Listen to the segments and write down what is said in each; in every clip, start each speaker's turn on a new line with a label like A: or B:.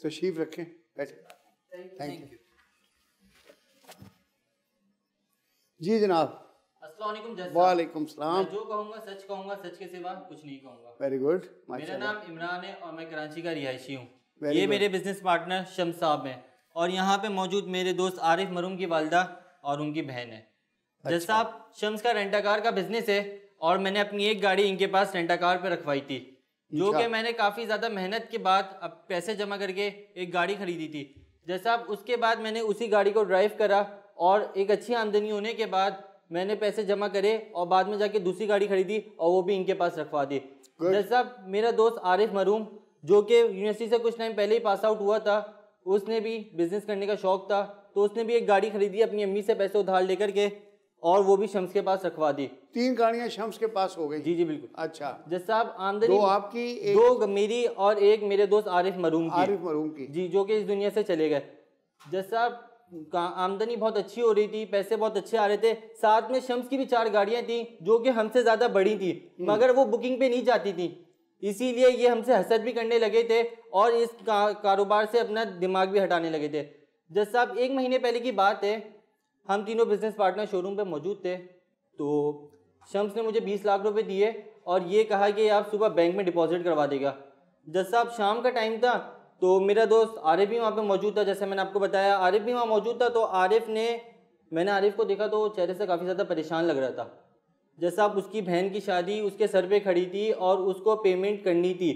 A: तशरीफ रखें, बैठे। थैंक यू जी जनाब।
B: अस्सलाम वालेकुम जज साहब।
A: वालेकुम सलाम।
B: जो कहूँगा, सच के सिवा कुछ नहीं कहूँगा।
A: Very good.
B: मेरा नाम इमरान है और मैं कराची का रिहायशी हूँ।
A: Very
B: ये
A: good.
B: मेरे बिजनेस पार्टनर शम्स साहब हैं और यहाँ पे मौजूद मेरे दोस्त आरिफ मरूम की वालदा और उनकी बहन है। जज साहब, शम्स का रेंटाकार का बिजनेस है और मैंने अपनी एक गाड़ी इनके पास रेंटाकार पे रखवाई थी, जो कि मैंने काफ़ी ज़्यादा मेहनत के बाद अब पैसे जमा करके एक गाड़ी खरीदी थी। जज साहब, उसके बाद मैंने उसी गाड़ी को ड्राइव करा और एक अच्छी आमदनी होने के बाद मैंने पैसे जमा करे और बाद में जाके दूसरी गाड़ी खरीदी और वो भी इनके पास रखवा दी। जज साहब, मेरा दोस्त आरिफ मरूम जो कि यूनिवर्सिटी से कुछ टाइम पहले ही पास आउट हुआ था, उसने भी बिजनेस करने का शौक था, तो उसने भी एक गाड़ी खरीदी अपनी अम्मी से पैसे उधार लेकर के और वो भी शम्स के पास रखवा दी।
A: 3 गाड़ियां शम्स के पास हो गई?
B: जी जी बिल्कुल।
A: अच्छा
B: जज साहब, आमदनी
A: 2 आपकी,
B: 2 मेरी और एक मेरे दोस्त आरिफ मरूम
A: की
B: जी, जो कि इस दुनिया से चले गए। जज साहब, आमदनी बहुत अच्छी हो रही थी, पैसे बहुत अच्छे आ रहे थे। साथ में शम्स की भी 4 गाड़ियां थी जो कि हमसे ज्यादा बड़ी थी, मगर वो बुकिंग पे नहीं जाती थी, इसीलिए ये हमसे हसद भी करने लगे थे और इस कारोबार से अपना दिमाग भी हटाने लगे थे। जज साहब, 1 महीने पहले की बात है, हम तीनों बिजनेस पार्टनर शोरूम पे मौजूद थे, तो शम्स ने मुझे 20 लाख रुपए दिए और ये कहा कि आप सुबह बैंक में डिपॉजिट करवा देगा। जज साहब, शाम का टाइम था तो मेरा दोस्त आरिफ भी वहाँ पे मौजूद था, जैसे मैंने आपको बताया आरिफ भी वहाँ मौजूद था। तो मैंने आरिफ को देखा तो वो चेहरे से काफ़ी ज़्यादा परेशान लग रहा था। जज साहब, उसकी बहन की शादी उसके सर पे खड़ी थी और उसको पेमेंट करनी थी।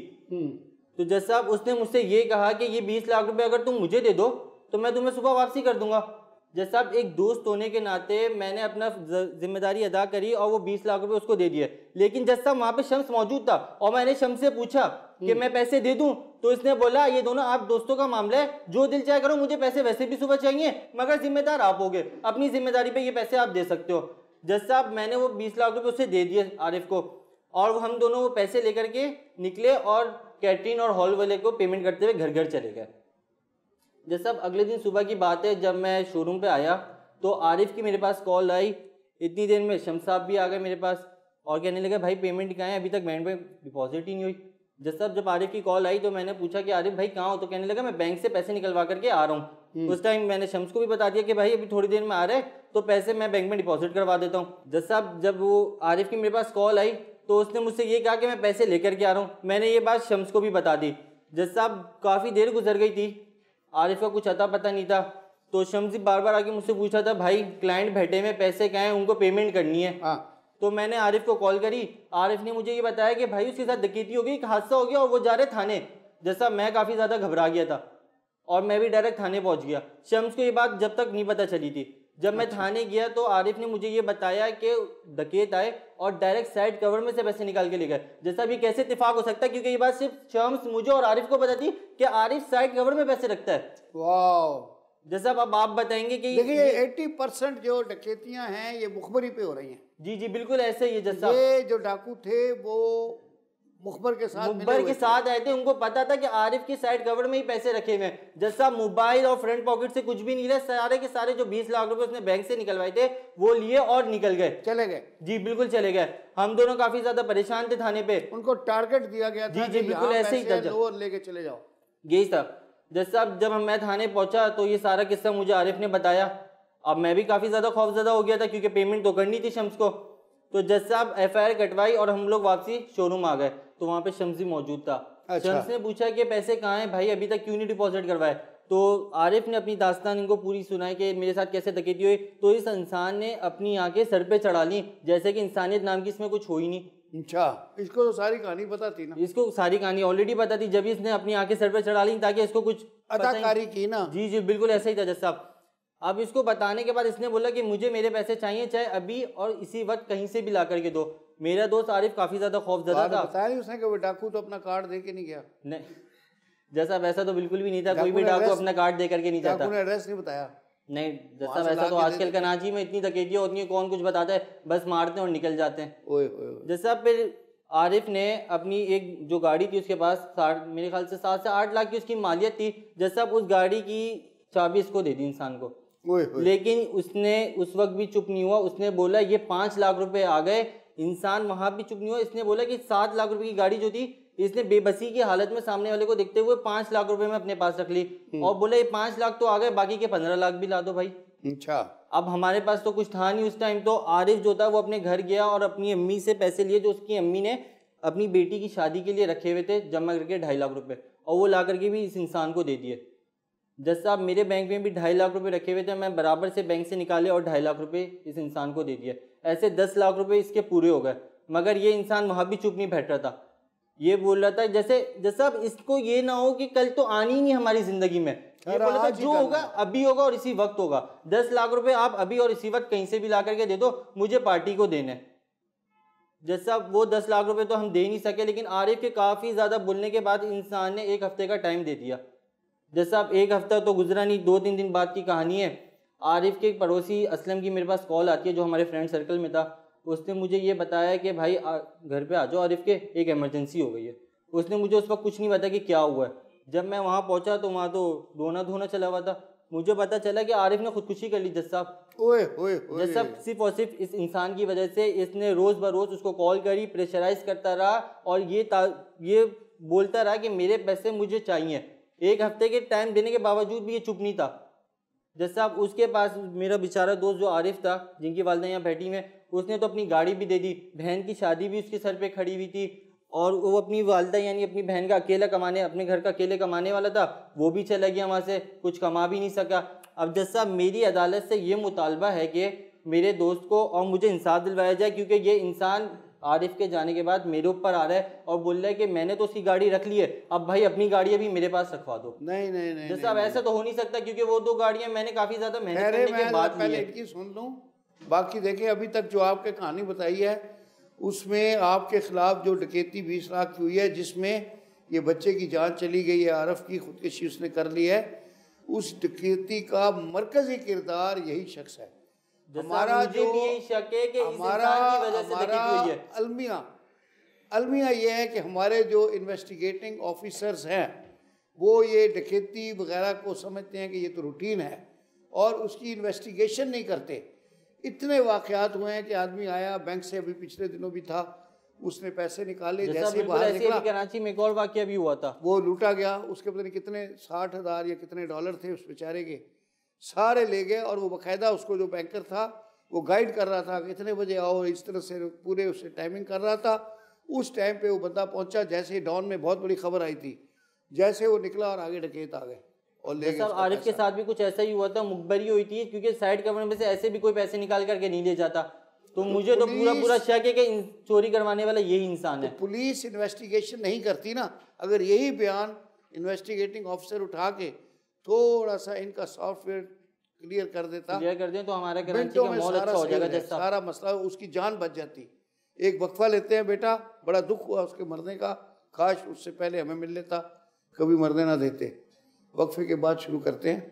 B: तो जज साहब, उसने मुझसे ये कहा कि ये 20 लाख रुपए अगर तुम मुझे दे दो तो मैं तुम्हें सुबह वापसी कर दूंगा। जज साहब, एक दोस्त होने के नाते मैंने अपना जिम्मेदारी अदा करी और वो 20 लाख रुपए उसको दे दिए। लेकिन जज साहब, वहाँ पे शम्स मौजूद था और मैंने शम्स से पूछा कि मैं पैसे दे दूं, तो इसने बोला ये दोनों आप दोस्तों का मामला है, जो दिल चाहे करो, मुझे पैसे वैसे भी सुबह चाहिए मगर जिम्मेदार आप होगे, अपनी जिम्मेदारी पे ये पैसे आप दे सकते हो। जज साहब, मैंने वो 20 लाख रुपए उससे दे दिए आरिफ को और हम दोनों वो पैसे लेकर के निकले और कैटरिंग और हॉल वाले को पेमेंट करते हुए घर घर चले गए। जज साहब, अगले दिन सुबह की बात है, जब मैं शोरूम पे आया तो आरिफ की मेरे पास कॉल आई। इतनी देर में शम्स साहब भी आ गए मेरे पास और कहने लगे भाई पेमेंट कहाँ है, अभी तक बैंक में डिपॉजिट ही नहीं हुई। जज साहब, जब आरिफ की कॉल आई तो मैंने पूछा कि आरिफ भाई कहाँ हो, तो कहने लगा मैं बैंक से पैसे निकलवा करके आ रहा हूँ। उस टाइम मैंने शम्स को भी बता दिया कि भाई अभी थोड़ी देर में आ रहे तो पैसे मैं बैंक में डिपॉजिट करवा देता हूँ। जज साहब, जब वो आरिफ की मेरे पास कॉल आई तो उसने मुझसे ये कहा कि मैं पैसे लेकर के आ रहा हूँ। मैंने ये बात शम्स को भी बता दी। जज साहब, काफ़ी देर गुजर गई थी, आरिफ का कुछ अता पता नहीं था, तो शम्स बार बार आके मुझसे पूछा था भाई क्लाइंट बैठे में पैसे कहाँ हैं, उनको पेमेंट करनी है। तो मैंने आरिफ को कॉल करी। आरिफ ने मुझे ये बताया कि भाई उसके साथ डकैती हो गई, एक हादसा हो गया और वो जा रहे थाने। जैसा मैं काफ़ी ज़्यादा घबरा गया था और मैं भी डायरेक्ट थाने पहुंच गया। शम्स को ये बात जब तक नहीं पता चली थी। जब मैं थाने गया तो आरिफ ने मुझे ये बताया कि डकैत आए और डायरेक्ट साइड कवर में से पैसे निकाल के ले गए। जैसा भी कैसे इत्तेफाक हो सकता है, क्योंकि ये बात सिर्फ शम्स, मुझे और आरिफ को पता थी कि आरिफ साइड कवर में पैसे रखता है।
A: वाह।
B: जैसा अब आप बताएंगे कि
A: देखिए 80% जो डकैतियां हैं ये मुखबरी पे हो रही हैं।
B: जी जी बिल्कुल ऐसे ही है। जैसा
A: ये जो डाकू थे वो मुखबर के साथ
B: आए थे, उनको पता था कि आरिफ की साइड कवर में ही पैसे रखे हुए हैं। जैसा मोबाइल और फ्रंट पॉकेट से कुछ भी नहीं रहे, सारे के सारे जो 20 लाख रुपए उसने बैंक से निकलवाए थे वो लिए और निकल गए,
A: चले गए।
B: जी बिल्कुल चले गए। हम दोनों काफी ज्यादा परेशान थे थाने पे,
A: उनको टारगेट दिया गया था।
B: जी बिल्कुल ऐसे ही था,
A: लोअर लेके चले जाओ,
B: यही था। जज साहब, जब मैं थाने पहुंचा तो ये सारा किस्सा मुझे आरिफ ने बताया। अब मैं भी काफी ज्यादा खौफजदा हो गया था क्योंकि पेमेंट तो करनी थी शम्स को। तो जज साहब FIR कटवाई और हम लोग वापसी शोरूम आ गए तो वहाँ पे शम्स भी मौजूद था।
A: अच्छा।
B: शम्स ने पूछा कि पैसे कहाँ हैं भाई, अभी तक क्यों नहीं डिपॉजिट करवाए। तो आरिफ ने अपनी दास्तान इनको पूरी सुनाई कि मेरे साथ कैसे डकैती हुई। तो इस इंसान ने अपनी आंखें सर पे चढ़ा ली, जैसे कि इंसानियत नाम की इसमें कुछ हो ही नहीं।
A: अच्छा, इसको तो सारी कहानी पता थी ना?
B: इसको सारी कहानी ऑलरेडी पता थी, जब इसने अपनी आंखें सर पे चढ़ा ली ताकि इसको कुछ
A: अदाकारी की ना।
B: जी जी बिल्कुल ऐसा ही था जज साहब। अब इसको बताने के बाद इसने बोला कि मुझे मेरे पैसे चाहिए, चाहे अभी और इसी वक्त कहीं से भी ला करके दो। मेरा दोस्त आरिफ काफी ज्यादा खौफजदा था।
A: बताया नहीं उसने कि वो डाकू तो अपना कार्ड दे के नहीं गया?
B: नहीं जैसा वैसा तो बिल्कुल भी नहीं था, कोई भी डाकू अपना कार्ड दे करके नहीं जाता।
A: डाकू ने एड्रेस नहीं बताया?
B: नहीं जैसा वैसा तो आजकल कराची में इतनी डकैतियां होती हैं, कौन कुछ बताता है, बस मारते हैं और निकल जाते हैं। जैसा फिर आरिफ ने अपनी एक जो गाड़ी थी उसके पास मेरे ख्याल से 7 से 8 लाख की उसकी मालियत थी। जैसा उस गाड़ी की चाबी इसको दे दी इंसान को, लेकिन उसने उस वक्त भी चुप नहीं हुआ। उसने बोला ये 5 लाख रुपए आ गए। इंसान वहां भी चुप नहीं हुआ, इसने बोला कि 7 लाख रुपए की गाड़ी जो थी इसने बेबसी की हालत में सामने वाले को देखते हुए 5 लाख रुपए में अपने पास रख ली और बोले ये 5 लाख तो आ गए, बाकी के 15 लाख भी ला दो भाई।
A: अच्छा।
B: अब हमारे पास तो कुछ था नहीं उस टाइम, तो आरिफ जो था वो अपने घर गया और अपनी अम्मी से पैसे लिए जो उसकी अम्मी ने अपनी बेटी की शादी के लिए रखे हुए थे जमा करके 2.5 लाख रुपए, और वो ला करके भी इस इंसान को दे दिए। जज साहब मेरे बैंक में भी 2.5 लाख रुपए रखे हुए थे, मैं बराबर से बैंक से निकाले और 2.5 लाख रुपए इस इंसान को दे दिए। ऐसे 10 लाख रुपए इसके पूरे हो गए, मगर ये इंसान वहाँ भी चुप नहीं बैठ रहा था। ये बोल रहा था जैसे जज साहब इसको ये ना हो कि कल तो आनी ही नहीं हमारी जिंदगी में। ये बोला था जो होगा अभी होगा और इसी वक्त होगा। 10 लाख रुपए आप अभी और इसी वक्त कहीं से भी ला करके दे दो, मुझे पार्टी को देने। जज साहब वो 10 लाख रुपए तो हम दे नहीं सके, लेकिन आरिफ के काफ़ी ज़्यादा बोलने के बाद इंसान ने 1 हफ्ते का टाइम दे दिया। जज साहब 1 हफ्ता तो गुजरा नहीं, 2-3 दिन बाद की कहानी है। आरिफ के एक पड़ोसी असलम की मेरे पास कॉल आती है जो हमारे फ्रेंड सर्कल में था। उसने मुझे ये बताया कि भाई घर पे आ जाओ आरिफ के, एक इमरजेंसी हो गई है। उसने मुझे उस वक्त कुछ नहीं बताया कि क्या हुआ है। जब मैं वहाँ पहुँचा तो वहाँ तो रोना धोना चला हुआ था। मुझे पता चला कि आरिफ ने खुदकुशी कर ली जज साहब। जज साहब सिर्फ और सिर्फ इस इंसान की वजह से। इसने रोज़ बरोज़ उसको कॉल करी, प्रेशराइज करता रहा और ये बोलता रहा कि मेरे पैसे मुझे चाहिए। 1 हफ्ते के टाइम देने के बावजूद भी ये चुप नहीं था। जज साहब उसके पास मेरा बेचारा दोस्त जो आरिफ था, जिनकी वालिदा यहाँ बैठी में, उसने तो अपनी गाड़ी भी दे दी, बहन की शादी भी उसके सर पे खड़ी हुई थी, और वो अपनी वालिदा यानी अपनी बहन का अकेला कमाने, अपने घर का अकेले कमाने वाला था, वो भी चला गया वहाँ से, कुछ कमा भी नहीं सका। अब जज साहब मेरी अदालत से ये मुतालबा है कि मेरे दोस्त को और मुझे इंसाफ दिलवाया जाए, क्योंकि ये इंसान आरिफ के जाने के बाद मेरे ऊपर आ रहा है और बोल रहा है कि मैंने तो उसकी गाड़ी रख ली है, अब भाई अपनी गाड़ी अभी मेरे पास रखवा दो।
A: नहीं नहीं नहीं
B: जज साहब ऐसा तो हो नहीं सकता, क्योंकि वो 2 गाड़ियाँ मैंने काफ़ी ज़्यादा मेहनत करने के बाद
A: पहले इनकी सुन लूँ, बाकी देखें। अभी तक जो आपके कहानी बताई है उसमें आपके खिलाफ जो डकैती 20 लाख की हुई है, जिसमें ये बच्चे की जान चली गई है, आरफ की खुदकुशी उसने कर ली है, उस डकैती का मरकजी किरदार यही शख्स है। हमारा जो
B: शक है कि
A: हमारा अलमिया ये है कि हमारे जो इन्वेस्टिगेटिंग ऑफिसर्स हैं वो ये डकैती वगैरह को समझते हैं कि ये तो रूटीन है और उसकी इन्वेस्टिगेशन नहीं करते। इतने वाक़यात हुए हैं कि आदमी आया बैंक से, अभी पिछले दिनों भी था, उसने पैसे निकाले, जैसे बाहर निकला,
B: कराची में एक और वाक़या भी हुआ था,
A: वो लूटा गया। उसके पता नहीं कितने 60,000 या कितने डॉलर थे उस बेचारे के, सारे ले गए। और वो बाकायदा उसको जो बैंकर था वो गाइड कर रहा था कि इतने बजे आओ, इस तरह से पूरे उससे टाइमिंग कर रहा था। उस टाइम पे वो बंदा पहुंचा, जैसे ही डॉन में बहुत बड़ी खबर आई थी, जैसे वो निकला और आगे डकैत आ गए और ले गए।
B: आरिफ के साथ भी कुछ ऐसा ही हुआ था, मुखबरी हुई थी, क्योंकि साइड कवर में से ऐसे भी कोई पैसे निकाल करके नहीं ले जाता। तो मुझे तो पूरा शक है कि चोरी करवाने वाला यही इंसान है।
A: पुलिस इन्वेस्टिगेशन नहीं करती ना। अगर यही बयान इन्वेस्टिगेटिंग ऑफिसर उठा के थोड़ा सा इनका सॉफ्टवेयर क्लियर कर दें तो हमारा कराची का माहौल अच्छा हो जाएगा, सारा मसला, उसकी जान बच जाती। एक वक्फा लेते हैं बेटा, बड़ा दुख हुआ उसके मरने का, काश उससे पहले हमें मिल लेता, कभी मरने ना देते। वक्फे के बाद शुरू करते हैं।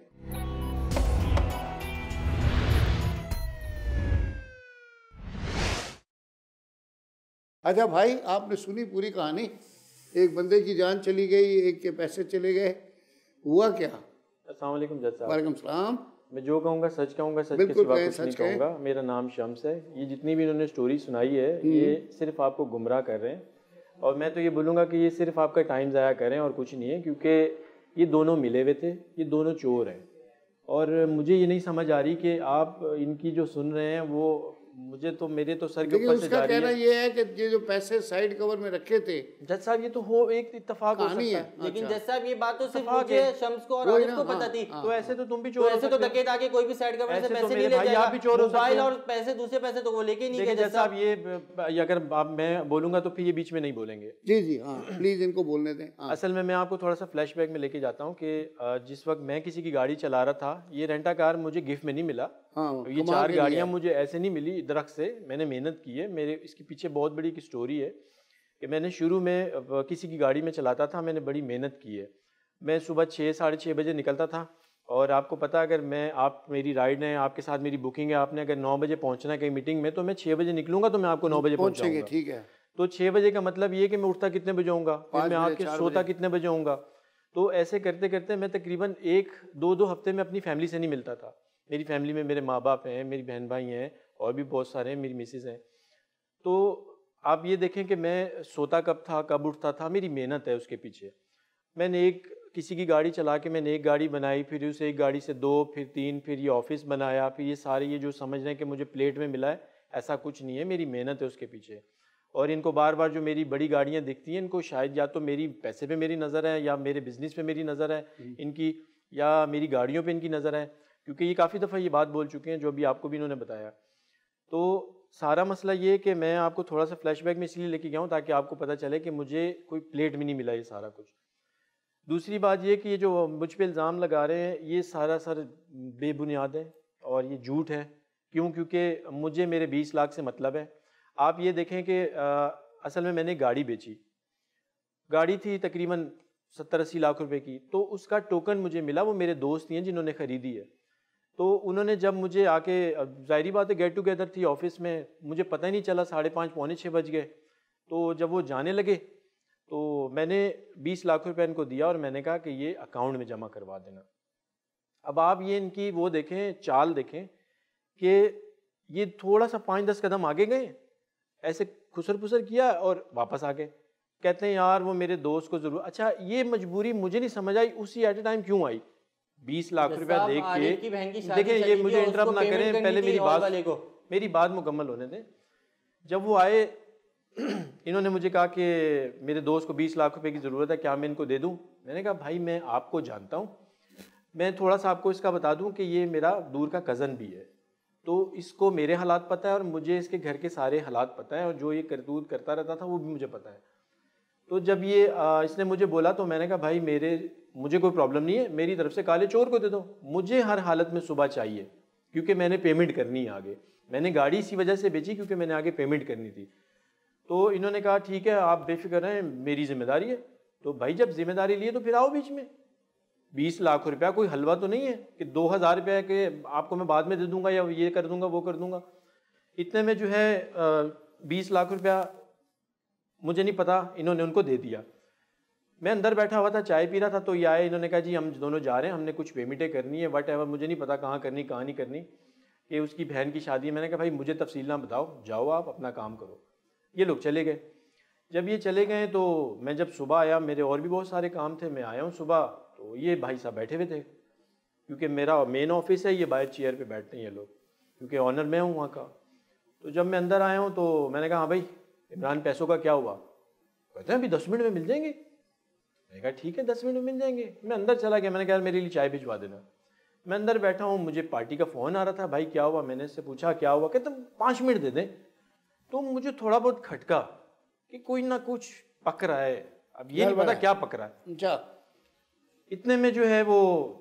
A: अच्छा भाई, आपने सुनी पूरी कहानी, एक बंदे की जान चली गई, एक के पैसे चले गए, हुआ क्या?
C: अस्सलाम वालेकुम जज साहब।
A: वालेकुम सलाम।
C: मैं जो कहूँगा सच कहूँगा, सच के सिवा कुछ नहीं कहूँगा। मेरा नाम शम्स है। ये जितनी भी इन्होंने स्टोरी सुनाई है ये सिर्फ आपको गुमराह कर रहे हैं, और मैं तो ये बोलूँगा कि ये सिर्फ आपका टाइम ज़ाया करें और कुछ नहीं है, क्योंकि ये दोनों मिले हुए थे, ये दोनों चोर हैं। और मुझे ये नहीं समझ आ रही कि आप इनकी जो सुन रहे हैं वो मुझे तो मेरे तो सर के ऊपर से जा रही है।
A: कहना ये है कि ये जो पैसे साइड कवर में रखे थे,
C: जज साहब ये तो हो एक इत्तेफाक हो सकता है,
B: लेकिन जज साहब ये बात तो सिर्फ मुझे शम्स को और आरिफ को पता थी।
C: तो ऐसे तो तुम भी चोर,
B: ऐसे तो डकैत आके कोई भी साइड कवर से पैसे नहीं ले जाएगा, आप भी चोर हो, मोबाइल और पैसे, दूसरे पैसे तो वो लेके नहीं गए। जज साहब
C: ये अगर आप मैं बोलूंगा तो फिर ये बीच में नहीं बोलेंगे।
A: जी जी हाँ, प्लीज इनको बोलने दें।
C: असल में मैं आपको थोड़ा सा फ्लैशबैक में लेके जाता हूँ कि जिस वक्त मैं किसी की गाड़ी चला रहा था, ये रेंटा कार मुझे गिफ्ट में नहीं मिला। ये 4 गाड़ियाँ मुझे ऐसे नहीं मिली दरख्त से, मैंने मेहनत की है। मेरे इसके पीछे बहुत बड़ी एक स्टोरी है कि मैंने शुरू में किसी की गाड़ी में चलाता था, मैंने बड़ी मेहनत की है। मैं सुबह 6 साढ़े 6 बजे निकलता था, और आपको पता है अगर आप मेरी राइड है, आपके साथ मेरी बुकिंग है, आपने अगर 9 बजे पहुंचना है कहीं मीटिंग में, तो मैं 6 बजे निकलूंगा तो मैं आपको 9 बजे पहुंचाऊंगा।
A: ठीक है।
C: तो 6 बजे का मतलब ये कि मैं उठता कितने बजे होऊंगा, फिर मैं आके सोता कितने बजे होऊंगा। तो ऐसे करते करते मैं तकरीबन 1-2 हफ्ते में अपनी फैमिली से नहीं मिलता था। मेरी फैमिली में मेरे माँ बाप हैं, मेरी बहन भाई हैं, और भी बहुत सारे हैं, मेरी मिसेज़ हैं। तो आप ये देखें कि मैं सोता कब था, कब उठता था, मेरी मेहनत है उसके पीछे। मैंने किसी की गाड़ी चला के मैंने एक गाड़ी बनाई, फिर उस एक गाड़ी से 2, फिर 3, फिर ये ऑफिस बनाया, फिर ये सारे ये जो समझ रहे हैं कि मुझे प्लेट में मिला है, ऐसा कुछ नहीं है, मेरी मेहनत है उसके पीछे। और इनको बार बार जो मेरी बड़ी गाड़ियाँ दिखती हैं, इनको शायद या तो मेरी पैसे पे मेरी नज़र है, या मेरे बिजनेस पे मेरी नज़र है इनकी, या मेरी गाड़ियों पे इनकी नज़र है, क्योंकि ये काफ़ी दफ़ा ये बात बोल चुके हैं, जो अभी आपको भी इन्होंने बताया। तो सारा मसला ये कि मैं आपको थोड़ा सा फ्लैशबैक में इसलिए लेके गया हूँ ताकि आपको पता चले कि मुझे कोई प्लेट में नहीं मिला ये सारा कुछ। दूसरी बात ये कि ये जो मुझ पे इल्ज़ाम लगा रहे हैं ये सारा सर बेबुनियाद है और ये झूठ है। क्यों? क्योंकि मुझे मेरे 20 लाख से मतलब है। आप ये देखें कि असल में मैंने गाड़ी बेची, गाड़ी थी तकरीबन 70-80 लाख रुपए की, तो उसका टोकन मुझे मिला, वो मेरे दोस्त ही हैं जिन्होंने ख़रीदी है। तो उन्होंने जब मुझे आके, ज़ाहिरी बात है गेट टुगेदर थी ऑफिस में, मुझे पता ही नहीं चला, 5:30 पौने 6 बज गए। तो जब वो जाने लगे तो मैंने 20 लाख रुपए इनको दिया और मैंने कहा कि ये अकाउंट में जमा करवा देना। अब आप ये इनकी वो देखें, चाल देखें कि ये थोड़ा सा 5-10 कदम आगे गए, ऐसे खुसर फुसर किया और वापस आ गए। कहते हैं यार वो मेरे दोस्त को जरूर। अच्छा, ये मजबूरी मुझे नहीं समझ आई उसी एट ए टाइम क्यों आई। 20 लाख रुपया देख के, देखिए ये मुझे इंटरप्ट ना करें, पहले मेरी बात मुकम्मल होने दें। जब वो आए इन्होंने मुझे कहा कि मेरे दोस्त को 20 लाख रुपए की ज़रूरत है, क्या मैं इनको दे दूं? मैंने कहा भाई मैं आपको जानता हूं, मैं थोड़ा सा आपको इसका बता दूं कि ये मेरा दूर का कज़न भी है, तो इसको मेरे हालात पता है और मुझे इसके घर के सारे हालात पता है, और जो ये करतूत करता रहता था वो भी मुझे पता है। तो जब ये इसने मुझे बोला तो मैंने कहा भाई मुझे कोई प्रॉब्लम नहीं है, मेरी तरफ से काले चोर को दे दो, मुझे हर हालत में सुबह चाहिए क्योंकि मैंने पेमेंट करनी है आगे। मैंने गाड़ी इसी वजह से बेची क्योंकि मैंने आगे पेमेंट करनी थी। तो इन्होंने कहा ठीक है आप बेफिक्र रहें, मेरी जिम्मेदारी है। तो भाई जब जिम्मेदारी लिए तो फिर आओ बीच में। 20 लाख रुपया कोई हलवा तो नहीं है कि 2000 रुपया के आपको मैं बाद में दे दूंगा या ये कर दूंगा वो कर दूंगा। इतने में जो है 20 लाख रुपया मुझे नहीं पता, इन्होंने उनको दे दिया। मैं अंदर बैठा हुआ था, चाय पी रहा था, तो ये आए, इन्होंने कहा जी हम दोनों जा रहे हैं, हमने कुछ पेमेंटें करनी है, वट एवर, मुझे नहीं पता कहाँ करनी कहाँ नहीं करनी, कि उसकी बहन की शादी है। मैंने कहा भाई मुझे तफसील ना बताओ, जाओ आप अपना काम करो। ये लोग चले गए। जब ये चले गए तो मैं जब सुबह आया, मेरे और भी बहुत सारे काम थे, मैं आया हूँ सुबह, तो ये भाई साहब बैठे हुए थे, क्योंकि मेरा मेन ऑफिस है, ये बाहर चेयर पे बैठते हैं ये लोग, क्योंकि ऑनर मैं हूँ वहाँ का। तो जब मैं अंदर आया हूँ तो मैंने कहा हाँ भाई इमरान पैसों का क्या हुआ? कहते हैं अभी 10 मिनट में मिल जाएंगे। मैंने कहा ठीक है 10 मिनट में मिल जाएंगे। मैं अंदर चला गया, मैंने कहा मेरे लिए चाय भिजवा देना। मैं अंदर बैठा हूँ, मुझे पार्टी का फ़ोन आ रहा था, भाई क्या हुआ? मैंने इससे पूछा क्या हुआ, कहते 5 मिनट दे दें। तो मुझे थोड़ा बहुत खटका कि कोई ना कुछ पक रहा है, अब ये नहीं पता क्या पक रहा है। इतने में जो है वो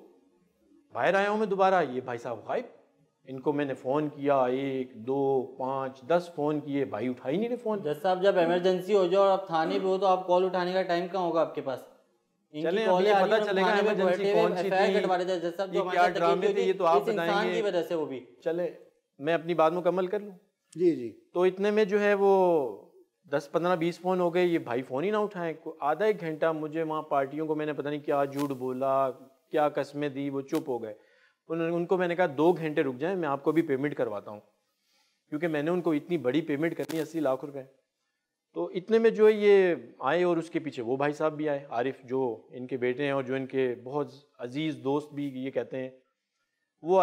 C: बाहर आया हूँ मैं दोबारा, ये भाई साहब गायब। इनको मैंने फ़ोन किया 1, 2, 5, 10 फ़ोन किए, भाई उठा ही नहीं रहे फ़ोन।
B: जज साहब जब इमरजेंसी हो जाए और आप थाने पे हो तो आप कॉल उठाने का टाइम कहाँ होगा आपके पास?
C: चलें अभी ये पता चलेगा इमरजेंसी कौन सी थी, ये क्या ड्रामे थे, ये तो आप बताएंगे।
B: की वजह से वो भी।
C: चले मैं अपनी बात मुकम्मल कर लूँ।
A: जी जी।
C: तो इतने में जो है वो 10, 15, 20 फ़ोन हो गए, ये भाई फ़ोन ही ना उठाएं। आधा 1 घंटा मुझे वहाँ पार्टियों को मैंने पता नहीं क्या झूठ बोला, क्या कस्में दी, वो चुप हो गए। उनको मैंने कहा 2 घंटे रुक जाएं, मैं आपको भी पेमेंट करवाता हूँ, क्योंकि मैंने उनको इतनी बड़ी पेमेंट करनी है 80 लाख रुपए। तो इतने में जो है ये आए और उसके पीछे वो भाई साहब भी आए, आरिफ जो इनके बेटे हैं और जो इनके बहुत अजीज़ दोस्त भी ये कहते हैं, वो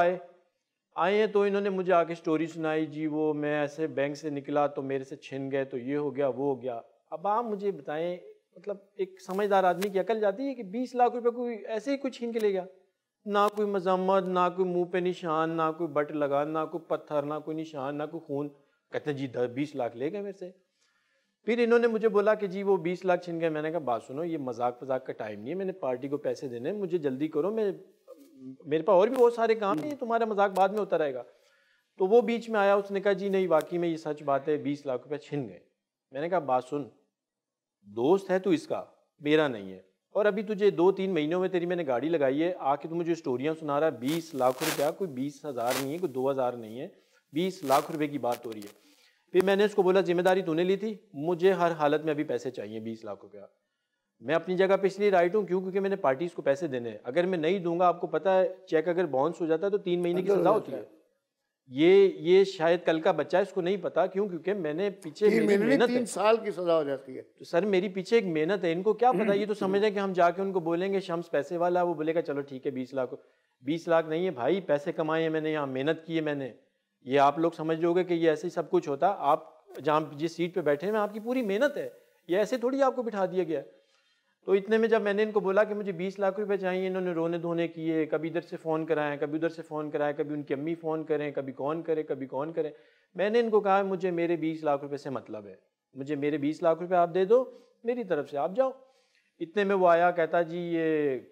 C: आए हैं। तो इन्होंने मुझे आके स्टोरी सुनाई, जी वो मैं ऐसे बैंक से निकला तो मेरे से छिन गए, तो ये हो गया वो हो गया। अब आप मुझे बताएं, मतलब एक समझदार आदमी की अकल जाती है कि 20 लाख रुपए कोई ऐसे ही कुछ छीन के ले गया? ना कोई मजम्मत, ना कोई मुंह पे निशान, ना कोई बट लगा, ना कोई पत्थर, ना कोई निशान, ना कोई खून। कहते हैं जी 20 लाख ले गए मेरे से। फिर इन्होंने मुझे बोला कि जी वो 20 लाख छिन गए। मैंने कहा बात सुनो, ये मजाक वजाक का टाइम नहीं है, मैंने पार्टी को पैसे देने, मुझे जल्दी करो, मेरे पास और भी बहुत सारे काम है, तुम्हारा मजाक बाद में होता रहेगा। तो वो बीच में आया, उसने कहा जी नहीं वाकई में ये सच बात है, 20 लाख रुपए छिन गए। मैंने कहा बात सुन, दोस्त है तू इसका, मेरा नहीं है, और अभी तुझे 2-3 महीनों में तेरी मैंने गाड़ी लगाई है, आके तू मुझे स्टोरियाँ सुना रहा है। 20 लाख रुपया कोई 20,000 नहीं है, कोई 2,000 नहीं है, 20 लाख रुपए की बात हो रही है। फिर मैंने उसको बोला जिम्मेदारी तूने ली थी, मुझे हर हालत में अभी पैसे चाहिए 20 लाख रुपया। मैं अपनी जगह पे इसलिए राइट हूँ क्योंकि मैंने पार्टीज को पैसे देने हैं। अगर मैं नहीं दूंगा, आपको पता है चेक अगर बाउंस हो जाता है तो 3 महीने की सजा होती है। ये शायद कल का बच्चा है, इसको नहीं पता। क्यों? क्योंकि मैंने पीछे मेहनत
A: 3 साल की सजा हो जाती है।
C: तो सर मेरी पीछे एक मेहनत है, इनको क्या पता। ये तो समझ रहे कि हम जाके उनको बोलेंगे शम्स पैसे वाला, वो बोलेगा चलो ठीक है 20 लाख। 20 लाख नहीं है भाई, पैसे कमाए हैं मैंने, यहाँ मेहनत की है मैंने। ये आप लोग समझ लोगे कि ये ऐसे ही सब कुछ होता। आप जहाँ जिस सीट पे बैठे हैं आपकी पूरी मेहनत है, ये ऐसे थोड़ी आपको बिठा दिया गया। तो इतने में जब मैंने इनको बोला कि मुझे 20 लाख रुपए चाहिए, इन्होंने रोने धोने किए, कभी इधर से फ़ोन कराएं, कभी उधर से फ़ोन कराएं, कभी उनकी अम्मी फ़ोन करें, कभी कौन करे, कभी कौन करे। मैंने इनको कहा मुझे मेरे 20 लाख रुपए से मतलब है, मुझे मेरे 20 लाख रुपए आप दे दो, मेरी तरफ से आप जाओ। इतने में वो आया, कहता जी ये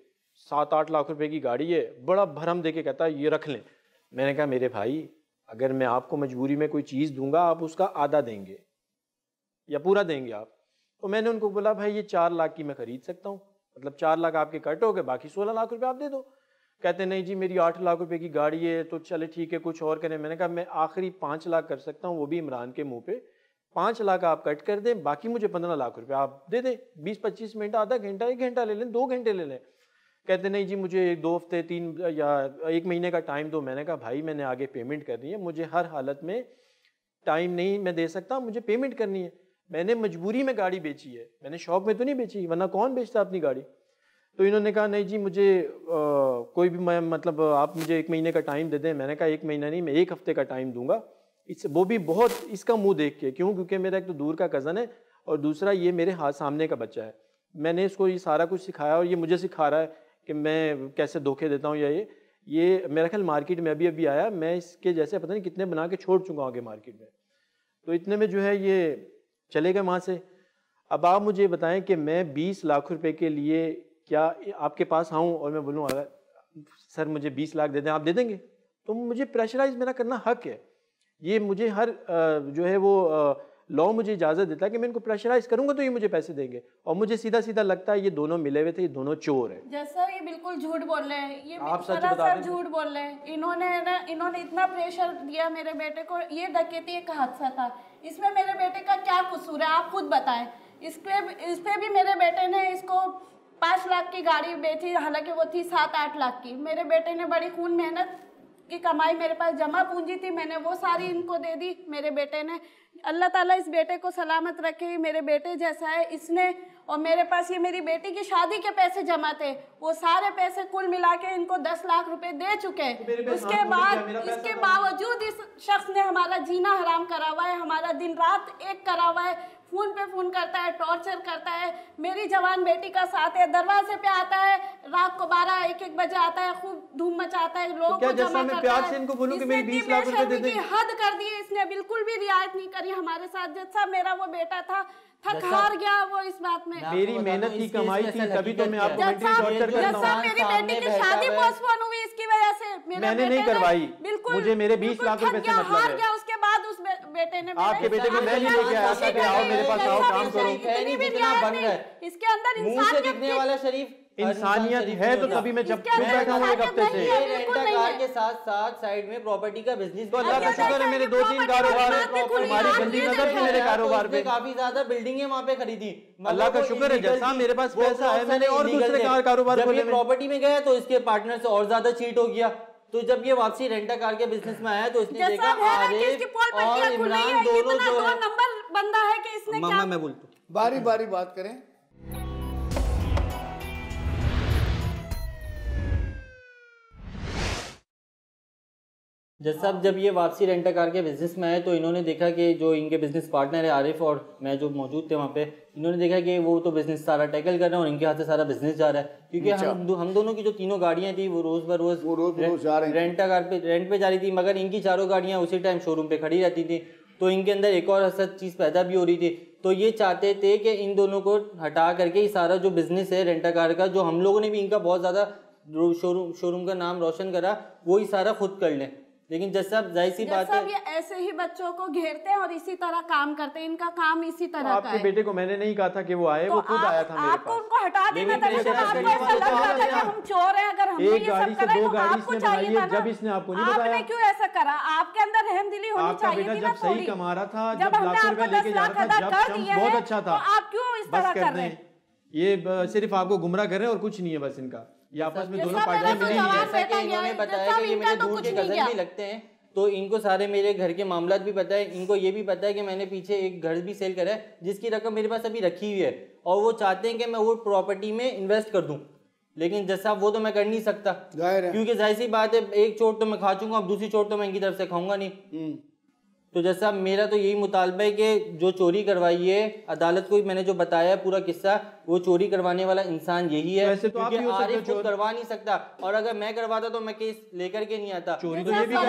C: 7-8 लाख रुपए की गाड़ी है, बड़ा भरम दे के कहता ये रख लें। मैंने कहा मेरे भाई अगर मैं आपको मजबूरी में कोई चीज़ दूंगा आप उसका आधा देंगे या पूरा देंगे आप। तो मैंने उनको बोला भाई ये 4 लाख की मैं खरीद सकता हूँ, मतलब 4 लाख आपके कट हो गए, बाकी 16 लाख रुपए आप दे दो। कहते नहीं जी मेरी 8 लाख रुपए की गाड़ी है, तो चले ठीक है कुछ और करें। मैंने कहा मैं आखिरी 5 लाख कर सकता हूँ, वो भी इमरान के मुंह पे। 5 लाख आप कट कर दें, बाकी मुझे 15 लाख रुपए आप दे दें। 20-25 मिनट, आधा घंटा, 1 घंटा ले लें, 2 घंटे ले लें। कहते नहीं जी मुझे 2 हफ्ते 3 या 1 महीने का टाइम दो। मैंने कहा भाई मैंने आगे पेमेंट करनी है, मुझे हर हालत में टाइम नहीं मैं दे सकता, मुझे पेमेंट करनी है। मैंने मजबूरी में गाड़ी बेची है, मैंने शौक में तो नहीं बेची, वरना कौन बेचता अपनी गाड़ी। तो इन्होंने कहा नहीं जी मुझे कोई भी मतलब आप मुझे 1 महीने का टाइम दे दें। मैंने कहा 1 महीना नहीं, मैं 1 हफ्ते का टाइम दूंगा। इससे वो भी बहुत इसका मुंह देख के। क्यों? क्योंकि मेरा एक तो दूर का कज़न है और दूसरा ये मेरे हाथ सामने का बच्चा है। मैंने इसको ये सारा कुछ सिखाया और ये मुझे सिखा रहा है कि मैं कैसे धोखे देता हूँ। या ये मेरा ख्याल मार्केट में अभी आया, मैं इसके जैसे पता नहीं कितने बना के छोड़ चुका हूँ आगे मार्केट में। तो इतने में जो है ये चले गए वहाँ से। अब आप मुझे बताएं कि मैं 20 लाख रुपए के लिए क्या आपके पास आऊँ और मैं बोलूँ सर मुझे 20 लाख दे दें, आप दे देंगे? तो मुझे प्रेशराइज मेरा करना हक है। ये मुझे हर जो है वो लॉ मुझे इजाज़त देता है कि मैं इनको प्रेशराइज करूंगा तो ये मुझे पैसे देंगे। और मुझे सीधा सीधा लगता है ये दोनों मिले हुए थे, ये दोनों चोर हैं।
D: जैसा ये बिल्कुल झूठ बोल रहे हैं, ये सरासर झूठ बोल रहे हैं। इन्होंने इतना प्रेशर दिया मेरे बेटे को। ये डकैती एक हादसा था, इसमें मेरे बेटे का क्या कसूर है आप खुद बताएं। इस पे भी मेरे बेटे ने इसको 5 लाख की गाड़ी बेची, हालांकि वो थी 7-8 लाख की। मेरे बेटे ने बड़ी खून मेहनत की कमाई, मेरे पास जमा पूंजी थी, मैंने वो सारी इनको दे दी मेरे बेटे ने। अल्लाह ताला इस बेटे को सलामत रखे, मेरे बेटे जैसा है इसने। और मेरे पास ये मेरी बेटी की शादी के पैसे जमा थे, वो सारे पैसे कुल मिला के इनको 10 लाख रुपए दे चुके हैं। इसके बावजूद इस शख्स ने हमारा जीना हराम करा हुआ है, हमारा दिन रात एक करा हुआ है। फोन पे फोन करता है, टॉर्चर करता है। मेरी जवान बेटी का साथ है, दरवाजे पे आता है, रात को 12-1 बजे आता है, खूब धूम मचाता है, लोगों को जमा करता है।
C: इनको बोलूं कि मेरी 20 लाख रुपए दे दें।
D: हद कर दी है इसने, बिल्कुल भी रियायत नहीं करी हमारे साथ। जैसा मेरा वो बेटा था, थक हार गया वो इस बात में।
C: मेरी मेहनत की कमाई थी, तभी तो मैं आपको मेंटली टॉर्चर कर रहा हूं।
D: मेरी बेटी की शादी पोस्टपोन हुई इसकी वजह से।
C: मैंने नहीं करवाई, मुझे मेरे 20 लाख रुपए से मतलब है।
D: गया उसके बाद उस बेटे ने
C: आपके बेटे को मैं नहीं लेके आया था कि आओ मेरे पास आओ काम करो।
D: इसके अंदर
B: इंसानियत वाला शरीफ
C: इंसानियत है तो तभी मैं चुप बैठा हूँ 1 हफ्ते से।
B: रेंटा कार के साथ साथ साइड में प्रॉपर्टी का बिजनेस।
C: तो अल्लाह का शुक्र है मेरे 2-3 कारोबार है, हमारी गंदी नजर थी मेरे कारोबार पे।
B: काफी ज्यादा बिल्डिंग है वहाँ पे खरीदी।
C: अल्लाह का शुक्र है जैसा मेरे पास पैसा है मैंने और दूसरे कारोबार खोले।
B: प्रॉपर्टी में गया तो इसके पार्टनर से और ज्यादा चीट हो गया। तो जब ये वापसी रेंटा कार के बिजनेस में आया तो इसने देखा आरिफ और इमरान दोनों जो है
D: नंबर बंदा है कि इसने क्या।
B: मैं बोलता हूँ
A: बारी बारी बात करें।
B: जब ये वापसी रेंटा कार के बिजनेस में आए तो इन्होंने देखा कि जो इनके बिजनेस पार्टनर है आरिफ और मैं जो मौजूद थे वहाँ पे, इन्होंने देखा कि वो तो बिजनेस सारा टैकल कर रहे हैं और इनके हाथ से सारा बिजनेस जा रहा है। क्योंकि हम दोनों की जो तीनों गाड़ियाँ थी वो रोज बरोज रेंटा कार पे रेंट पे जा रही थी, मगर इनकी चारों गाड़ियाँ उसी टाइम शोरूम पे खड़ी रहती थी। तो इनके अंदर एक और असद चीज़ पैदा भी हो रही थी। तो ये चाहते थे कि इन दोनों को हटा करके ये सारा जो बिजनेस है रेंटा कार का, जो हम लोगों ने भी इनका बहुत ज़्यादा शोरूम का नाम रोशन करा, वो ही सारा खुद कर लें। लेकिन जैसा जाहिर सी बात है
D: ये ऐसे ही बच्चों को घेरते हैं और इसी तरह काम करते हैं। इनका काम इसी तरह का है।
C: आपके बेटे को मैंने नहीं कहा था कि वो आए, वो खुद आया था मेरे
D: आपको उनको हटा देना था। आपको ऐसा लग रहा था कि हम चोर हैं अगर हम
C: एक गाड़ी से 2 गाड़ी इसने बनाई है, जब इसने आपको नहीं बताया।
D: आपने क्यों ऐसा करा? आपके अंदर रहमदिली होनी चाहिए थी ना।
C: जब सही कमा रहा था, जब लाखों रुपए लेके जा रहा था, जब शम्स बहुत अच्छा था,
D: आप क्यों इस तरह कर रहे हैं?
C: ये सिर्फ आपको गुमराह कर रहे हैं और कुछ नहीं है बस इनका। ये आपस में दोनों पार्टियां मिली।
B: जैसा कि इन्होंने बताया कि ये मेरे दूर के कजन भी लगते हैं, तो इनको सारे मेरे घर के मामलात भी पता है, इनको ये भी पता है कि मैंने पीछे एक घर भी सेल करा है जिसकी रकम मेरे पास अभी रखी हुई है, और वो चाहते हैं कि मैं वो प्रॉपर्टी में इन्वेस्ट कर दूं, लेकिन जज साहब वो तो मैं कर नहीं सकता, क्योंकि जाहिर सी बात है एक चोट तो मैं खा चूंगा, अब दूसरी चोट तो मैं इनकी तरफ से खाऊंगा नहीं। तो जज साहब मेरा तो यही मुतालबा है कि जो चोरी करवाई है, अदालत को मैंने जो बताया पूरा किस्सा, वो चोरी करवाने वाला इंसान यही है,
C: तो
B: क्योंकि आरिफ खुद करवा नहीं सकता, और अगर मैं करवाता तो मैं केस लेकर के नहीं आता। चोरी तो ये भी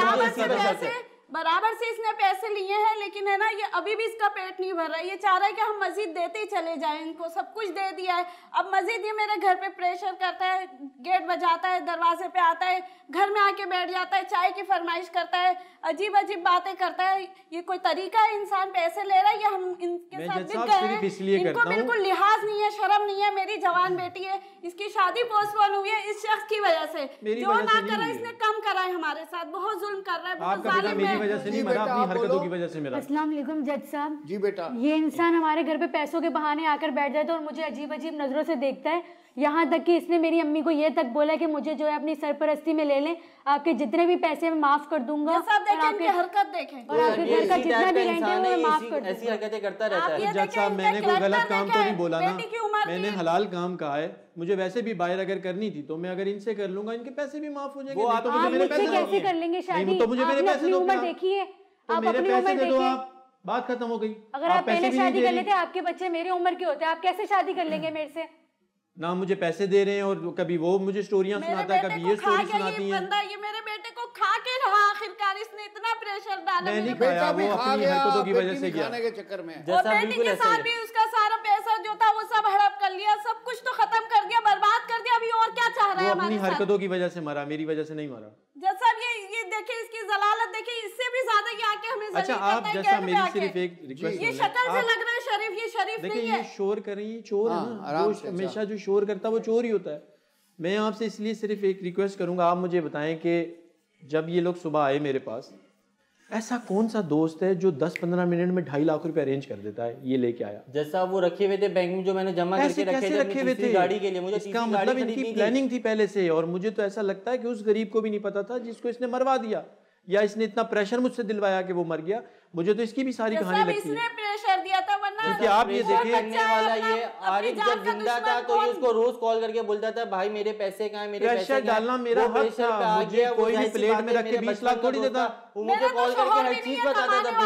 D: बराबर से इसने पैसे लिए हैं, लेकिन है ना ये अभी भी इसका पेट नहीं भर रहा है, ये चाह रहा है कि हम मजीद देते ही चले जाएं, इनको सब कुछ दे दिया है, अब मजीद ये मेरे घर पे प्रेशर करता है, गेट बजाता है, दरवाजे पे आता है, घर में आके बैठ जाता है, चाय की फरमाइश करता है, अजीब अजीब बातें करता है। ये कोई तरीका है? इंसान पैसे ले रहा है या हम इनके साथ बिक गए हैं? इनको बिल्कुल लिहाज नहीं है, शर्म नहीं है। मेरी जवान बेटी है, इसकी शादी पोस्टपोन हुई है इस शख्स की वजह से, जो ना करा इसने कम करा है हमारे साथ, बहुत जुल्म कर रहा है, बहुत जालिम है।
C: वजह से नहीं मरा, अपनी हरकतों की वजह से मेरा।
E: अस्सलाम वालेकुम जज साहब।
A: जी बेटा।
E: ये इंसान हमारे घर पे पैसों के बहाने आकर बैठ जाता है और मुझे अजीब अजीब नजरों से देखता है, यहाँ तक कि इसने मेरी अम्मी को ये तक बोला कि मुझे जो है अपनी सरपरस्ती में ले लें, आपके जितने भी पैसे मैं माफ कर दूंगा,
D: और आपके हरकत देखें,
E: और आपके घर का जितना भी रेंट है वो मैं माफ कर दूंगा।
B: ऐसी हरकतें करता रहता है।
C: जज साहब मैंने कोई गलत काम तो नहीं बोला ना, मैंने हलाल काम कहा है, मुझे वैसे भी बाहर अगर करनी थी तो मैं अगर इनसे कर लूंगा, इनके पैसे भी माफ हो जाएंगे।
E: आप मुझसे कैसे कर लेंगे शादी?
C: तो मुझे मेरे पैसे दो,
E: देखिए
C: आप अपनी उम्र देखिए, आप बात खत्म हो गई।
E: अगर आप पहले शादी कर लेते, आपके बच्चे मेरी उम्र के होते, आप कैसे शादी कर लेंगे मेरे से?
C: ना मुझे पैसे दे रहे हैं और कभी वो मुझे स्टोरियां सुनाता है, कभी ये स्टोरी सुनाती है।
D: ये मेरे बेटे को खा के रहा, आखिरकार इसने इतना प्रेशर डाला।
C: मैं नहीं खाया, वो अपनी हरकतों की वजह से
A: खाने के चक्कर में।
D: और बेटी के साथ भी उसका सारा पैसा जो था वो सब हड़प कर लिया, सब कुछ तो खत्म कर दिया, बर्बाद कर दिया। अभी और क्या चाह रहा है?
C: अपनी हरकतों की वजह से मरा, मेरी वजह से नहीं मरा।
D: जैसा ये देखिए इसकी जलालत देखिए, इससे भी ज्यादा ये आके हमें
C: अच्छा आप जैसा मेरी सिर्फ एक रिक्वेस्ट,
D: ये शक्ल से लग रहा है शरीफ, ये शरीफ नहीं है।
C: ये शोर कर रही है, चोर है ना, हमेशा जो शोर करता है वो चोर ही होता है। मैं आपसे इसलिए सिर्फ एक रिक्वेस्ट करूंगा, आप मुझे बताएं कि जब ये लोग सुबह आए मेरे पास, ऐसा कौन सा दोस्त है जो 10-15 मिनट में 2.5 लाख रुपए अरेंज कर देता है, ये लेके आया?
B: जैसा वो रखे हुए थे बैंक में, जो मैंने जमा करके रखे थे गाड़ी के लिए, मुझे
C: इसका मतलब इनकी प्लानिंग थी पहले से, और मुझे तो ऐसा लगता है कि उस गरीब को भी नहीं पता था जिसको इसने मरवा दिया, या इसने इतना प्रेशर मुझसे दिलवाया कि वो मर गया। मुझे तो इसकी भी सारी कहानी लगती है।
D: इसने प्रेशर दिया था, वरना
C: क्योंकि आप ये देखिए,
B: करने वाला ये आरिफ जब जिंदा था तो ये उसको रोज कॉल करके बोलता था, भाई मेरे पैसे कहाँ है, मेरे पैसे
C: प्रेशर डालना मेरा हक था। मुझे कोई भी प्लेट में रख के 20 लाख थोड़ी देता,
B: वो मुझे कॉल करके हर चीज बताता था।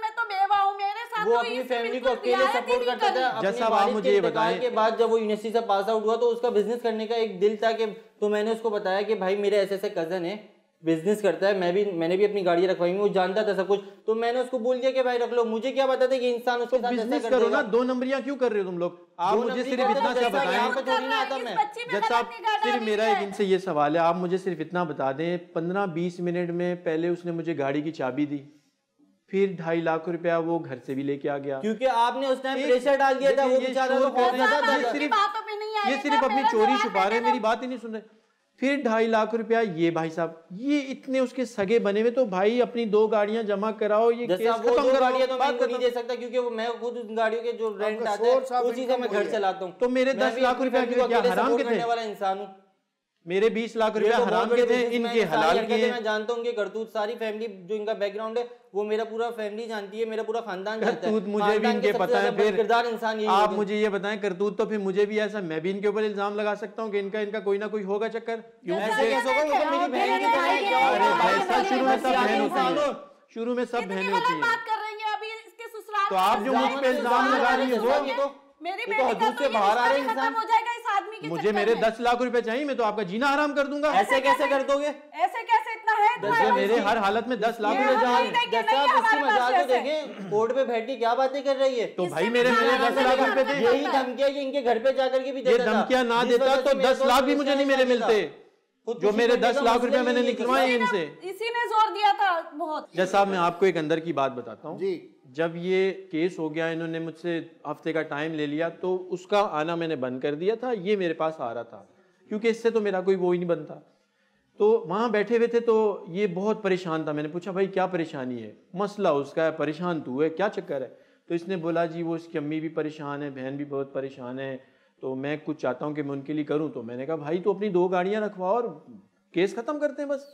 B: वो अपनी फैमिली को अकेले सपोर्ट करता था।
C: जैसा आप मुझे ये बताएं,
B: के बाद जब वो यूनिवर्सिटी से पास आउट हुआ तो उसका बिजनेस करने का एक दिल था कि, तो मैंने उसको बताया कि भाई मेरे ऐसे ऐसे कजन है, बिजनेस करता है, मैंने भी अपनी गाड़ी रखवाई, वो जानता था सब कुछ, तो मैंने उसको बोल दिया कि भाई रख लो। मुझे क्या पता था कि इंसान उसके साथ
C: बिजनेस करो ना, 2 नंबरियां क्यों कर रहे हो तुम लोग? आप मुझे सिर्फ इतना सा बताएं, जब साहब सिर्फ मेरा एक इनसे ये सवाल है, आप मुझे सिर्फ इतना बता दें, 15-20 मिनट में पहले उसने मुझे गाड़ी की चाबी दी, फिर 2.5 लाख रुपया वो घर से भी लेके आ गया,
B: क्योंकि आपने उस टाइम प्रेशर डाल दिया था। वो बेचारा
C: ये सिर्फ अपनी चोरी छुपा रहे, मेरी बात ही नहीं सुन रहे। फिर 2.5 लाख रुपया, ये भाई साहब ये इतने उसके सगे बने हुए, तो भाई अपनी 2 गाड़ियां जमा कराओ, ये केस खत्म करो।
B: गाड़ियां तो मैं नहीं दे सकता, क्योंकि वो मैं खुद उन गाड़ियों के जो रेंट आता है उसी से मैं घर चलाता हूँ।
C: तो मेरे 10 लाख रुपया क्या हराम के थे?
B: वाला इंसान हूँ।
C: मेरे 20 लाख रुपया हराम के थे, इनके हलाल के हैं।
B: मैं जानता हूँ कि करतूत सारी फैमिली जो इनका बैकग्राउंड है वो मेरा पूरा फैमिली जानती है, मेरा पूरा खानदान जानता है।
C: करतूत मुझे भी इनके पता है। फिर
B: किरदार इंसान यही
C: आप मुझे ये बताएं, करतूत तो फिर मुझे भी ऐसा, मैं भी इनके ऊपर इल्जाम लगा सकता हूँ कि इनका कोई ना कोई होगा चक्कर। क्यों
B: मेरी बहन की तरह
C: शुरू में सब बहन होती है, शुरू में सब बहनें होती हैं। तो आप जो मुझ पे इल्जाम लगा रही है,
D: मेरी बेटी से बाहर आ रहे हैं इंसान, हो जाएगा इस आदमी के
C: मुझे मेरे 10 लाख रुपए चाहिए, मैं तो आपका जीना हराम कर दूंगा।
B: ऐसे कैसे कर दोगे?
D: ऐसे कैसे इतना है
C: मेरे हर हालत में 10 लाख रुपए चाहिए।
B: इसकी मजाक को देखें, कोर्ट पे बैठ के क्या बातें कर रही है।
C: तो भाई मेरे 10 लाख रुपए थे।
B: यही धमकियां इनके घर पे जाकर के भी देता था।
C: धमकियां ना देता तो 10 लाख भी मुझे नहीं मेरे मिलते, जो मेरे 10 लाख रुपए मैंने निकलवाए इनसे।
D: इसी ने जोर दिया था बहुत।
C: जैसा मैं आपको एक अंदर की बात बताता हूँ, जब ये केस हो गया, इन्होंने मुझसे हफ्ते का टाइम ले लिया, तो उसका आना मैंने बंद कर दिया था। ये मेरे पास आ रहा था, क्योंकि इससे तो मेरा कोई वो ही नहीं बनता। तो वहाँ बैठे हुए थे, तो ये बहुत परेशान था। मैंने पूछा भाई क्या परेशानी है? मसला उसका है, परेशान तू है, क्या चक्कर है? तो इसने बोला जी वो उसकी अम्मी भी परेशान है, बहन भी बहुत परेशान है, तो मैं कुछ चाहता हूँ कि मैं उनके लिए करूँ। तो मैंने कहा भाई तो अपनी 2 गाड़ियाँ रखवाओ और केस ख़त्म करते हैं बस।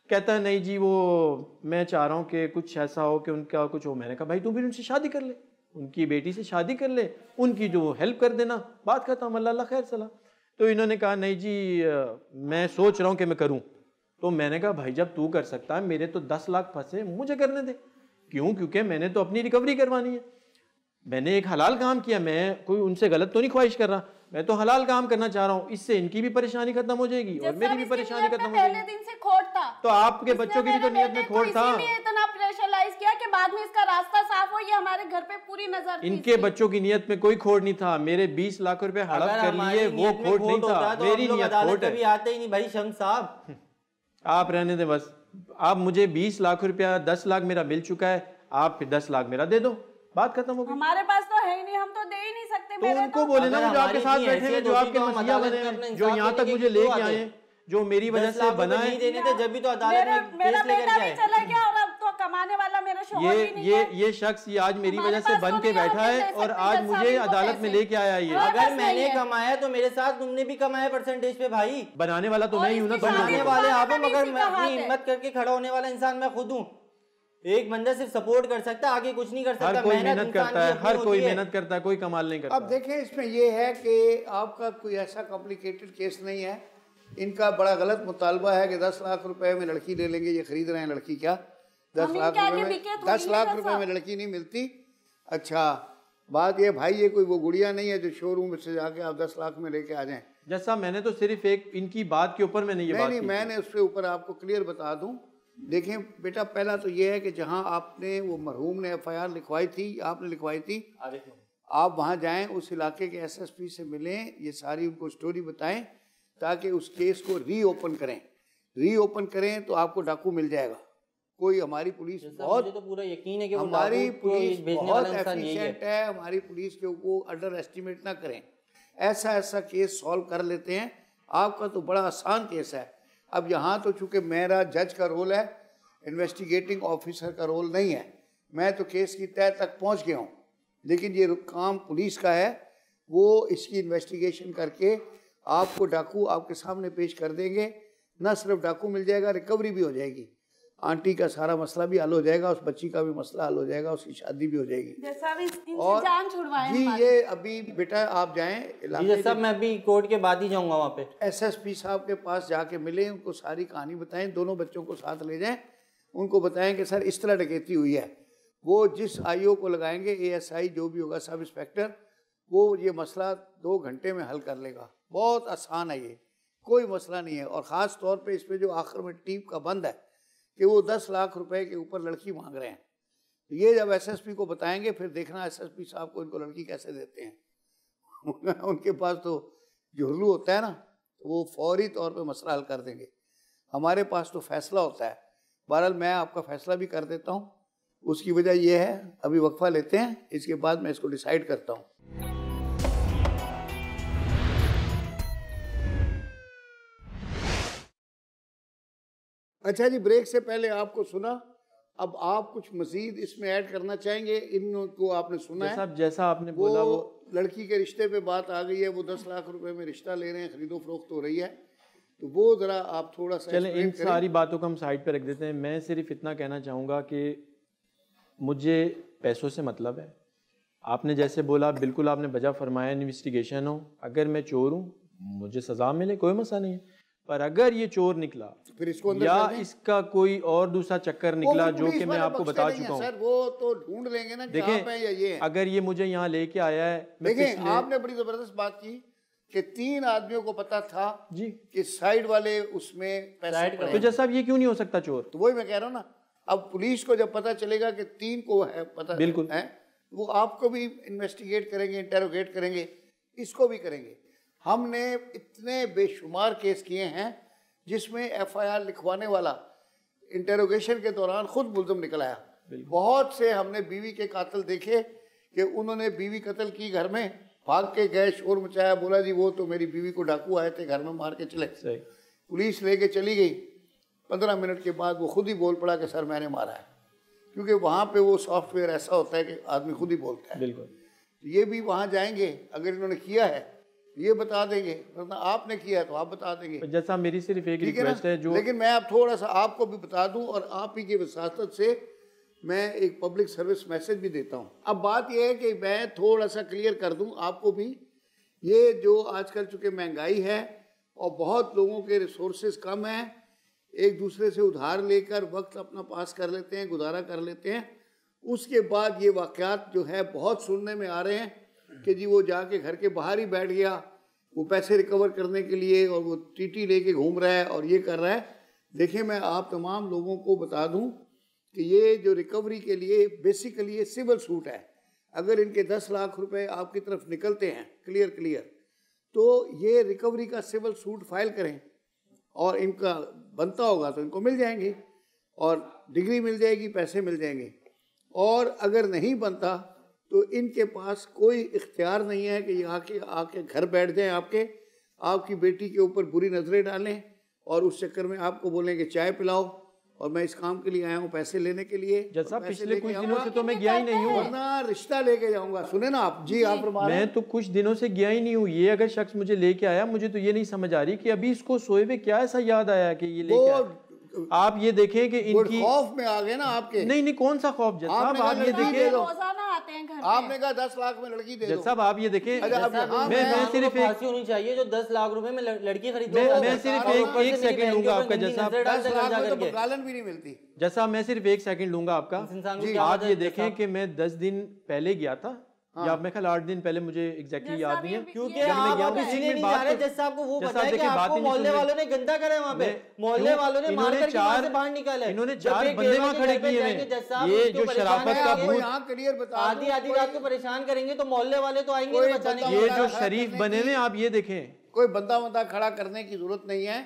C: कहता है नहीं जी वो मैं चाह रहा हूँ कि कुछ ऐसा हो कि उनका कुछ हो। मैंने कहा भाई तुम फिर उनसे शादी कर ले, उनकी बेटी से शादी कर ले, उनकी जो हेल्प कर देना, बात खत्म, अल्लाह खैर सलाह। तो इन्होंने कहा नहीं जी मैं सोच रहा हूँ कि मैं करूँ। तो मैंने कहा भाई जब तू कर सकता है, मेरे तो 10 लाख फंसे, मुझे करने दे। क्यों? क्योंकि मैंने तो अपनी रिकवरी करवानी है। मैंने एक हलाल काम किया, मैं कोई उनसे गलत तो नहीं ख्वाहिश कर रहा, मैं तो हलाल काम करना चाह रहा हूँ। इससे इनकी भी परेशानी खत्म हो जाएगी और मेरी भी परेशानी खत्म हो जाएगी।
D: दिन से खोट था,
C: तो आपके बच्चों की भी तो नियत में खोट था।
D: इतना प्रेशराइज किया कि बाद में इसका रास्ता साफ हो, ये हमारे घर पे पूरी नजर थी।
C: इनके बच्चों की नियत में कोई खोट नहीं था। मेरे 20 लाख रुपए हड़प कर लिए, वो खोट नहीं था, मेरी नियत खोट है।
B: आते ही नहीं भाई शम्स साहब,
C: आप रहने दें बस। आप मुझे 20 लाख रुपया, 10 लाख मेरा मिल चुका है, आप फिर 10 लाख मेरा दे दो, बात खत्म हो गई।
D: हमारे पास तो है ही नहीं, हम तो दे ही नहीं सकते।
C: तो उनको बोले ना जो आपके साथ बैठे हैं, जो आपके मसीहा बने हैं, जो यहाँ तक मुझे लेके आए हैं, जो मेरी वजह से बना है।
B: देने थे जब भी तो अदालत में
D: मेरा बेटा भी चला गया और अब तो कमाने वाला मेरा शौहर भी नहीं है।
C: ये शख्स ये आज मेरी वजह से बन के बैठा है और आज मुझे अदालत में लेके आया है।
B: अगर मैंने कमाया तो मेरे साथ तुमने भी कमाया परसेंटेज पे भाई।
C: बनाने वाला तो मैं ही हूँ ना,
B: बनाने वाले आप हो, मगर अपनी हिम्मत करके खड़ा होने वाला इंसान मैं खुद हूँ। एक बंदा सिर्फ सपोर्ट कर सकता है, आगे कुछ नहीं कर सकता।
C: हर कोई मेहनत करता है, हर कोई मेहनत करता है, कोई कमाल नहीं करता।
A: अब देखें इसमें ये है कि आपका कोई ऐसा कॉम्प्लिकेटेड केस नहीं है। इनका बड़ा गलत मुतालबा है कि 10 लाख रुपए में लड़की ले लेंगे। ये खरीद रहे हैं लड़की, क्या 10 लाख रुपए में 10 लाख रुपए में लड़की नहीं मिलती। अच्छा बात ये भाई, ये कोई वो गुड़िया नहीं है जो शोरूम से जाके आप 10 लाख में लेके आ जाएं।
C: जैसा मैंने तो सिर्फ एक इनकी बात के ऊपर मैंने ये बात
A: नहीं, मैंने उसके ऊपर आपको क्लियर बता दूं। देखें बेटा, पहला तो ये है कि जहां आपने वो मरहूम ने FIR लिखवाई थी, आपने लिखवाई थी, आप वहां जाएं, उस इलाके के SSP से मिलें, ये सारी उनको स्टोरी बताएं ताकि उस केस को रीओपन करें तो आपको डाकू मिल जाएगा। कोई हमारी पुलिस बहुत,
B: मुझे तो पूरा यकीन है कि
A: हमारी पुलिस बहुत एफिशिएंट है। हमारी पुलिस के ऊपर अंडर एस्टिमेट ना करें। ऐसा केस सॉल्व कर लेते हैं। आपका तो बड़ा आसान केस है। अब यहाँ तो चूँकि मेरा जज का रोल है, इन्वेस्टिगेटिंग ऑफिसर का रोल नहीं है। मैं तो केस की तह तक पहुँच गया हूँ, लेकिन ये काम पुलिस का है। वो इसकी इन्वेस्टिगेशन करके आपको डाकू आपके सामने पेश कर देंगे। न सिर्फ डाकू मिल जाएगा, रिकवरी भी हो जाएगी। आंटी का सारा मसला भी हल हो जाएगा, उस बच्ची का भी मसला हल हो जाएगा, उसकी शादी भी हो जाएगी।
D: और जान छुड़वाएं
A: जी ये अभी बेटा आप जाएं
B: सब, मैं अभी कोर्ट के बाद ही जाऊंगा वहाँ पे।
A: SSP साहब के पास जाके मिले, उनको सारी कहानी बताएं, दोनों बच्चों को साथ ले जाएं, उनको बताएं कि सर इस तरह डकैती हुई है। वो जिस IO को लगाएंगे, ASI जो भी होगा, सब इंस्पेक्टर, वो ये मसला 2 घंटे में हल कर लेगा। बहुत आसान है, ये कोई मसला नहीं है। और ख़ास तौर पे इसमें जो आखिर में टीप का बंद है कि वो 10 लाख रुपए के ऊपर लड़की मांग रहे हैं। तो ये जब SSP को बताएंगे, फिर देखना SSP साहब को इनको लड़की कैसे देते हैं। उनके पास तो जुर्लू होता है ना, तो वो फौरी तौर पे मसला हल कर देंगे। हमारे पास तो फैसला होता है। बहरहाल मैं आपका फैसला भी कर देता हूँ। उसकी वजह यह है, अभी वक्फा लेते हैं, इसके बाद मैं इसको डिसाइड करता हूँ। अच्छा जी, ब्रेक से पहले आपको सुना, अब आप कुछ मजीद इसमें ऐड करना चाहेंगे? इनको आपने सुना है,
C: जैसा आपने बोला, वो
A: लड़की के रिश्ते पे बात आ गई है, वो 10 लाख रुपए में रिश्ता ले रहे हैं, खरीदो फरोख्त हो रही है, तो वो ज़रा आप थोड़ा सा
C: चलें, इन सारी बातों को हम साइड पे रख देते हैं। मैं सिर्फ इतना कहना चाहूँगा कि मुझे पैसों से मतलब है। आपने जैसे बोला, बिल्कुल आपने वजह फरमाया, इन्वेस्टिगेशन हो, अगर मैं चोर हूँ मुझे सज़ा मिले, कोई मसला नहीं है। पर अगर ये चोर निकला
A: फिर इसको
C: या इसका कोई और दूसरा चक्कर निकला, जो कि मैं आपको बता चुका हूँ,
A: सर वो तो ढूंढ लेंगे ना।
C: देखिए, अगर ये मुझे यहाँ लेके आया है,
A: देखिए आपने बड़ी जबरदस्त बात की कि 3 आदमियों को पता था
C: जी
A: कि साइड वाले उसमें पैसा,
C: तो जैसा ये क्यों नहीं हो सकता चोर?
A: तो वही मैं कह रहा हूँ ना। अब पुलिस को जब पता चलेगा कि 3 को है पता,
C: बिल्कुल
A: है, वो आपको भी इन्वेस्टिगेट करेंगे, इंटेरोगेट करेंगे, इसको भी करेंगे। हमने इतने बेशुमार केस किए हैं जिसमें FIR लिखवाने वाला इंटेरोगेशन के दौरान खुद मुल्ज़िम निकल आया। बहुत से हमने बीवी के कातिल देखे कि उन्होंने बीवी कत्ल की, घर में भाग के गए, शोर मचाया, बोला जी वो तो मेरी बीवी को डाकू आए थे, घर में मार के चले। पुलिस लेके चली गई। 15 मिनट के बाद वो खुद ही बोल पड़ा कि सर मैंने मारा है, क्योंकि वहाँ पे वो सॉफ्टवेयर ऐसा होता है कि आदमी खुद ही बोलता है।
C: बिल्कुल।
A: ये भी वहाँ जाएंगे, अगर इन्होंने किया है ये बता देंगे, वरना आपने किया है तो आप बता देंगे।
C: जैसा मेरी सिर्फ एक रिक्वेस्ट है जो,
A: लेकिन मैं अब थोड़ा सा आपको भी बता दूं और आप ही की वसातत से मैं एक पब्लिक सर्विस मैसेज भी देता हूं। अब बात यह है कि मैं थोड़ा सा क्लियर कर दूं आपको भी, ये जो आजकल चूँकि महंगाई है और बहुत लोगों के रिसोर्सेज कम हैं, एक दूसरे से उधार लेकर वक्त अपना पास कर लेते हैं, गुजारा कर लेते हैं, उसके बाद ये वाक़यात जो है बहुत सुनने में आ रहे हैं कि जी वो जाके घर के बाहर ही बैठ गया, वो पैसे रिकवर करने के लिए और वो टीटी लेके घूम रहा है और ये कर रहा है। देखिए मैं आप तमाम लोगों को बता दूं कि ये जो रिकवरी के लिए बेसिकली ये सिविल सूट है। अगर इनके 10 लाख रुपए आपकी तरफ निकलते हैं क्लियर तो ये रिकवरी का सिविल सूट फाइल करें और इनका बनता होगा तो इनको मिल जाएंगे और डिग्री मिल जाएगी, पैसे मिल जाएंगे। और अगर नहीं बनता तो इनके पास कोई इख्तियार नहीं है कि ये आके घर बैठ जाएं, आपकी बेटी के ऊपर बुरी नज़रें डालें और उस चक्कर में आपको बोलें कि चाय पिलाओ और मैं इस काम के लिए आया हूँ पैसे लेने के लिए।
C: जैसा पिछले कुछ दिनों से तो मैं गया ही नहीं हूँ,
A: वरना रिश्ता लेके जाऊंगा। सुने ना आप जी, आप
C: मैं तो कुछ दिनों से गया ही नहीं हूँ। ये अगर शख्स मुझे लेके आया, मुझे तो ये नहीं समझ आ रही कि अभी इसको सोए हुए क्या ऐसा याद आया कि ये लेके आया। आप ये देखें कि इनकी
A: खौफ में आ गए ना आपके।
C: नहीं कौन सा खौफ जैसा आप ये देखें,
D: आपने
A: कहा 10 लाख में लड़की दे दो।
C: जैसा आप ये देखें,
B: मैं सिर्फ फांसी होनी चाहिए जो 10 लाख रुपए में लड़की खरीद।
C: मैं सिर्फ एक सेकंड लूंगा आपका, जैसा
A: 10 लाख में तो बकालन भी नहीं मिलती।
C: जैसा मैं सिर्फ एक सेकंड लूंगा आपका। आप ये देखें कि मैं 10 दिन पहले गया था या मैं ख्याल 8 दिन पहले, मुझे एग्जैक्टली याद नहीं है
B: क्योंकि आप इसलिए नहीं जा रहे जैसे आपको वो पता है कि आपको मोहल्ले वालों ने गंदा करा है वहाँ पे, मोहल्ले वालों ने मार करके वहाँ से बाहर निकाला है।
C: इन्होंने 4 बंदे वहाँ खड़े किए हैं। ये जो शराफत का भूत
B: आधी रात को परेशान करेंगे तो मोहल्ले वाले तो आएंगे बचाने।
C: ये जो शरीफ बने हुए आप ये देखें,
A: कोई बंदा खड़ा करने की जरूरत नहीं है।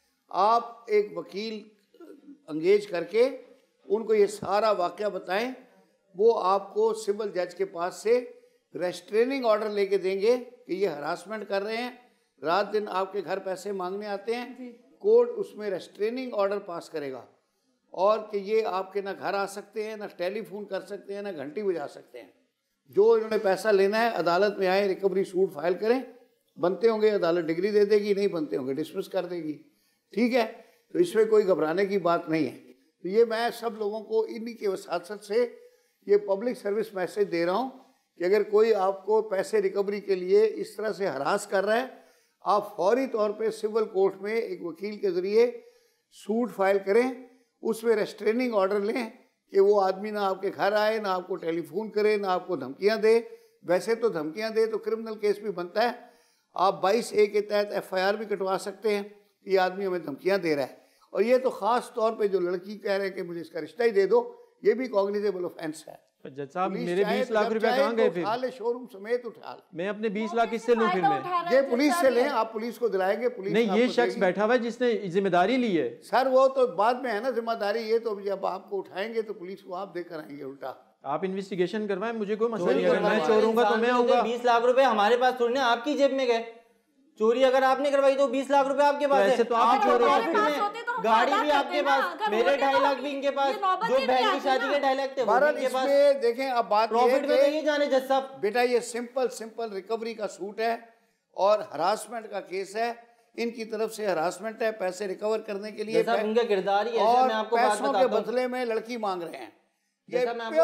A: आप एक वकील अंगेज करके उनको ये सारा वाकया बताएं, वो आपको सिविल जज के पास से रेस्ट्रेनिंग ऑर्डर लेके देंगे कि ये हरासमेंट कर रहे हैं, रात दिन आपके घर पैसे मांगने आते हैं। कोर्ट उसमें रेस्ट्रेनिंग ऑर्डर पास करेगा और कि ये आपके ना घर आ सकते हैं, ना टेलीफोन कर सकते हैं, ना घंटी बजा सकते हैं। जो इन्होंने पैसा लेना है अदालत में आए, रिकवरी सूट फाइल करें, बनते होंगे अदालत डिग्री दे देगी, नहीं बनते होंगे डिसमिस कर देगी। ठीक है, तो इसमें कोई घबराने की बात नहीं है। तो ये मैं सब लोगों को इन्हीं के वसात से ये पब्लिक सर्विस मैसेज दे रहा हूँ कि अगर कोई आपको पैसे रिकवरी के लिए इस तरह से हरास कर रहा है, आप फौरी तौर पे सिविल कोर्ट में एक वकील के ज़रिए सूट फाइल करें, उसमें रेस्ट्रेनिंग ऑर्डर लें कि वो आदमी ना आपके घर आए, ना आपको टेलीफोन करे, ना आपको धमकियां दे। वैसे तो धमकियां दे तो क्रिमिनल केस भी बनता है, आप 22A के तहत FIR भी कटवा सकते हैं कि ये आदमी हमें धमकियाँ दे रहा है। और ये तो ख़ास तौर पर जो लड़की कह रहे हैं कि मुझे इसका रिश्ता ही दे दो, ये भी कॉग्निजेबल ऑफेंस है।
C: जज साहब मेरे 20 लाख रुपए कहाँ गए फिर?
A: शोरूम समेत उठा
C: मैं अपने 20 लाख किससे लूं फिर? मैं
A: ये पुलिस से लें, आप पुलिस को दिलाएंगे, पुलिस
C: नहीं, ये शख्स बैठा हुआ है जिसने जिम्मेदारी ली है।
A: सर वो तो बाद में है ना जिम्मेदारी, ये तो जब आपको उठाएंगे तो पुलिस को आप देकर आएंगे उल्टा।
C: आप इन्वेस्टिगेशन करवाएं, मुझे कोई मसला नहीं है। अगर मैं चोर हूंगा तो मैं होगा।
B: 20 लाख रुपए हमारे पास थोड़ी ना आपकी जेब में गए। चोरी अगर आपने करवाई तो 20 लाख रुपए आपके पास है।
C: वैसे तो आप चोर हो,
B: गाड़ी भी आपके पास, मेरे 2.5 लाख भी इनके पास, जो बहन की शादी के 2.5 लाख थे वो इनके पास।
A: देखें अब बात
B: प्रॉफिट में ये जाने जज साहब।
A: बेटा ये सिंपल रिकवरी का सूट है और हरासमेंट का केस है, इनकी तरफ से हरासमेंट है, पैसे रिकवर करने के लिए
B: उनका किरदार ही है।
A: और पैसों के बदले में लड़की मांग रहे हैं। ये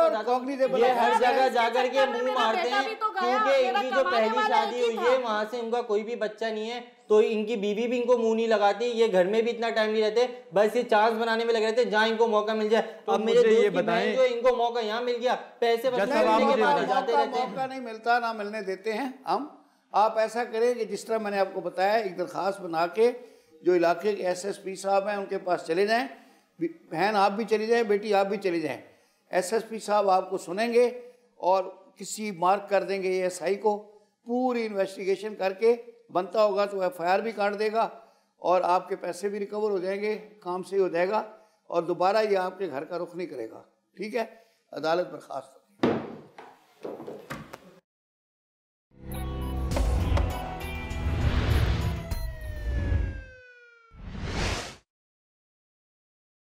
B: हर जगह जाकर के मुंह मारते हैं क्योंकि इनकी जो पहली शादी हुई है वहां से उनका कोई भी बच्चा नहीं है, तो इनकी बीवी भी इनको मुंह नहीं लगाती। ये घर में भी इतना टाइम नहीं रहते, बस ये चांस बनाने में लगे रहते जहाँ इनको मौका मिल जाए। तो अब मेरे दोस्त की बहन जो इनको मौका यहाँ मिल गया, पैसे जाते रहते हैं।
A: मौका नहीं मिलता, ना मिलने देते हैं हम। आप ऐसा करें कि जिस तरह मैंने आपको बताया, एक दरखास्त बना के जो इलाके के SSP साहब हैं उनके पास चले जाएं। बहन आप भी चली जाएं, बेटी आप भी चली जाएं। SSP साहब आपको सुनेंगे और किसी मार्क कर देंगे ASI को, पूरी इन्वेस्टिगेशन करके बनता होगा तो FIR भी काट देगा और आपके पैसे भी रिकवर हो जाएंगे, काम सही हो जाएगा और दोबारा ये आपके घर का रुख नहीं करेगा। ठीक है, अदालत बर्खास्त।